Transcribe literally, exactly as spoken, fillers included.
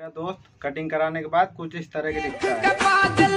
मेरा दोस्त कटिंग कराने के बाद कुछ इस तरह के दिखता है।